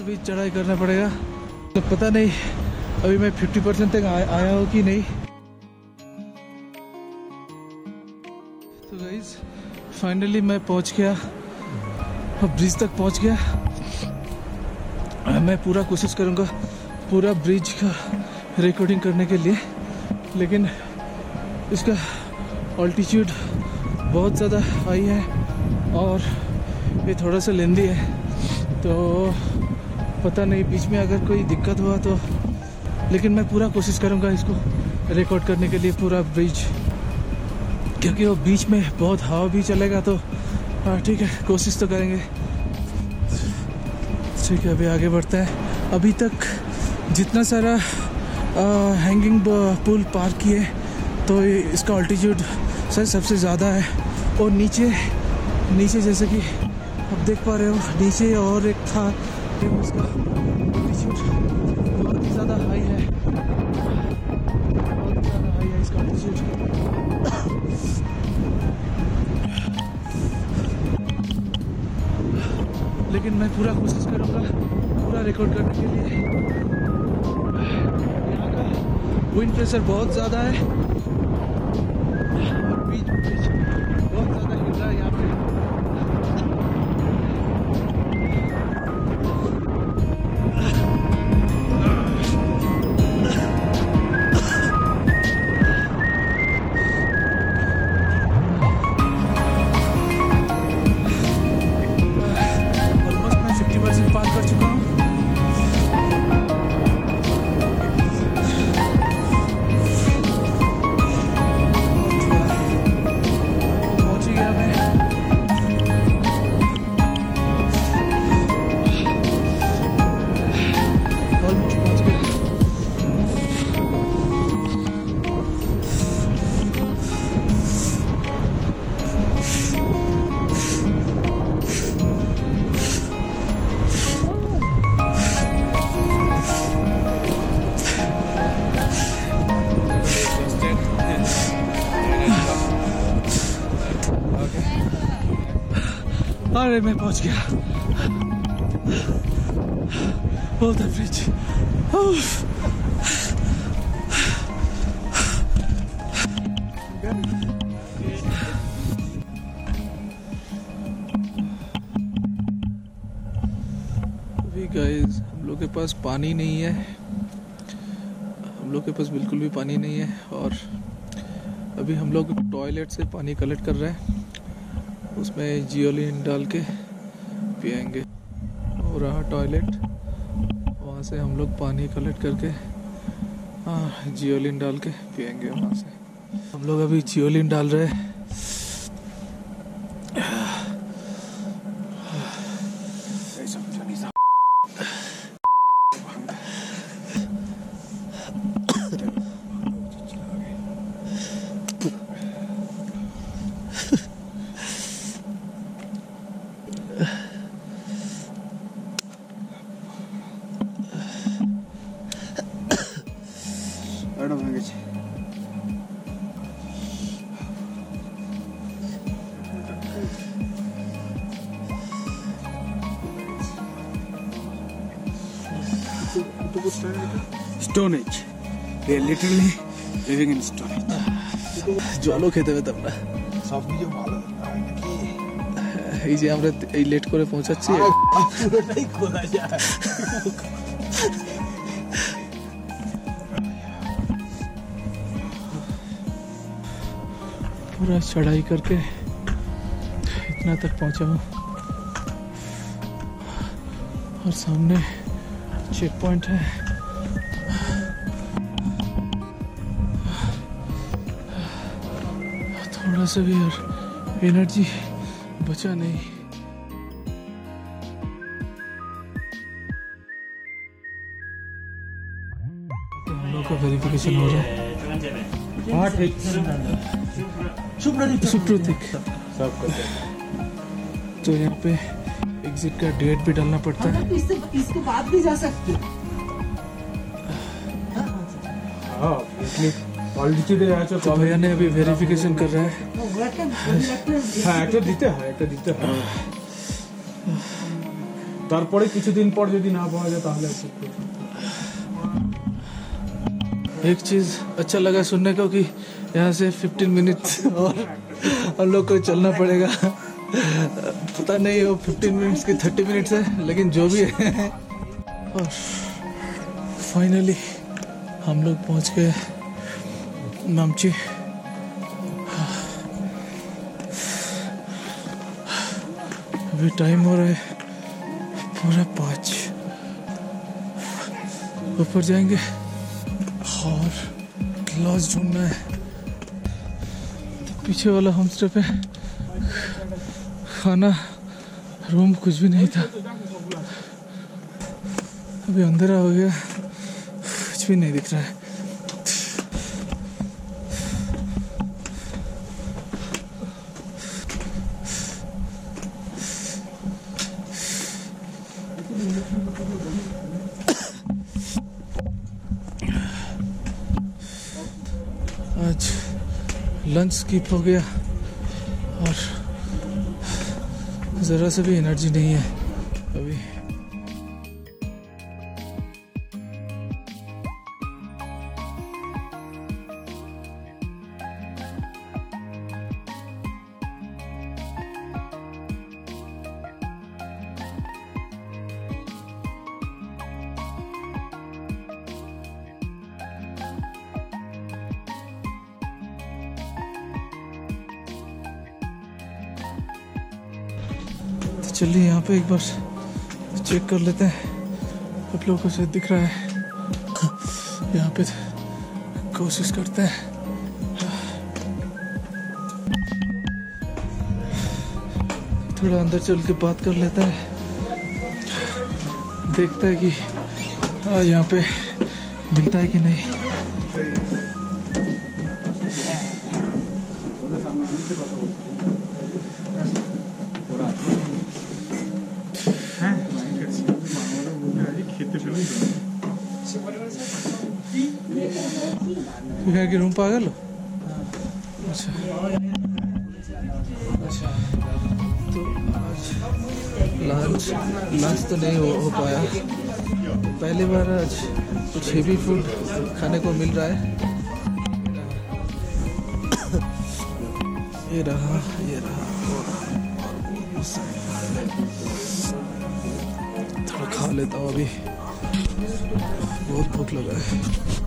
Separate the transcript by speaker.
Speaker 1: और भी चढ़ाई करना पड़ेगा। तो पता नहीं अभी मैं 50% तक आया हूँ कि नहीं। तो गाइस फाइनली मैं पहुँच गया, ब्रिज तक पहुँच गया। मैं पूरा कोशिश करूँगा पूरा ब्रिज का रिकॉर्डिंग करने के लिए, लेकिन इसका ऑल्टीट्यूड बहुत ज़्यादा हाई है और ये थोड़ा सा लेंदी है, तो पता नहीं बीच में अगर कोई दिक्कत हुआ तो, लेकिन मैं पूरा कोशिश करूँगा इसको रिकॉर्ड करने के लिए पूरा ब्रिज, क्योंकि वो बीच में बहुत हवा भी चलेगा। तो ठीक है, कोशिश तो करेंगे। ठीक है, अभी आगे बढ़ते हैं। अभी तक जितना सारा हैंगिंग पुल पार किए तो इसका ऑल्टीट्यूड सर सबसे ज़्यादा है। और नीचे जैसे कि आप देख पा रहे हो, नीचे और एक था, उसका ऑल्टीट्यूड बहुत ही ज़्यादा हाई है, बहुत ज़्यादा हाई है इसका ऑल्टीट्यूड। लेकिन मैं पूरा कोशिश करूँगा पूरा रिकॉर्ड करने के लिए। यहाँ का विंड प्रेशर बहुत ज़्यादा है और बीच बहुत ज़्यादा हिल रहा है यहाँ पे। ऑलमोस्ट मैं 50% पार कर चुका हूँ। अरे मैं पहुंच गया ओवर द ब्रिज। अभी गाइस हम लोग के पास पानी नहीं है, हम लोग के पास बिल्कुल भी पानी नहीं है। और अभी हम लोग टॉयलेट से पानी कलेक्ट कर रहे हैं, उसमें जियोलिन डाल के पिएंगे। वो रहा टॉयलेट, वहाँ से हम लोग पानी कलेक्ट करके जियोलिन डाल के पिएंगे। वहाँ से हम लोग अभी जियोलिन डाल रहे हैं।
Speaker 2: Stone Age. They are literally living in Stone Age.
Speaker 1: জলও খেতে পেতাম না।
Speaker 2: সব কিছু ভালো
Speaker 1: এই যে আমরা এই লেট করে পৌঁছাচ্ছি,
Speaker 2: পুরোটাই খোলা যায়।
Speaker 1: पूरा चढ़ाई करके इतना तक पहुंचा हूँ और सामने चेक पॉइंट है। थोड़ा सा भी और एनर्जी बचा नहीं। हम लोग का वेरिफिकेशन हो रहा है।
Speaker 2: हाँ ठीक
Speaker 1: सुप्रतीक। तो यहाँ पे एग्जिट का डेट भी डालना पड़ता है।
Speaker 3: इसके बाद भी जा सकते
Speaker 1: तो भैया ने अभी वेरिफिकेशन कर रहा है।
Speaker 2: তারপরে কিছুদিন পর যদি না পাওয়া যায় তাহলে
Speaker 1: एक चीज़ अच्छा लगा सुनने को कि यहाँ से 15 मिनट और हम लोग को चलना पड़ेगा। पता नहीं वो 15 मिनट्स की 30 मिनट्स है, लेकिन जो भी है। और फाइनली हम लोग पहुँच गए नामची। अभी टाइम हो रहा है पूरा 5। ऊपर जाएंगे और लॉज ढूंढना है। तो पीछे वाला होम स्टे पे खाना रूम कुछ भी नहीं था। अभी अंधेरा हो गया, कुछ भी नहीं दिख रहा है। आज लंच स्किप हो गया और ज़रा से भी एनर्जी नहीं है अभी। चलिए यहाँ पे एक बार चेक कर लेते हैं। आप लोगों को शायद दिख रहा है, यहाँ पे कोशिश करते हैं। थोड़ा अंदर चल के बात कर लेते हैं, देखते हैं कि यहाँ पे मिलता है कि नहीं। यहाँ की रूम पागल हो? अच्छा अच्छा, तो आज लंच तो नहीं हो पाया। पहली बार आज कुछ हेवी फूड खाने को मिल रहा है। ये रहा थोड़ा खा लेता हूँ, अभी बहुत भूख लगा है।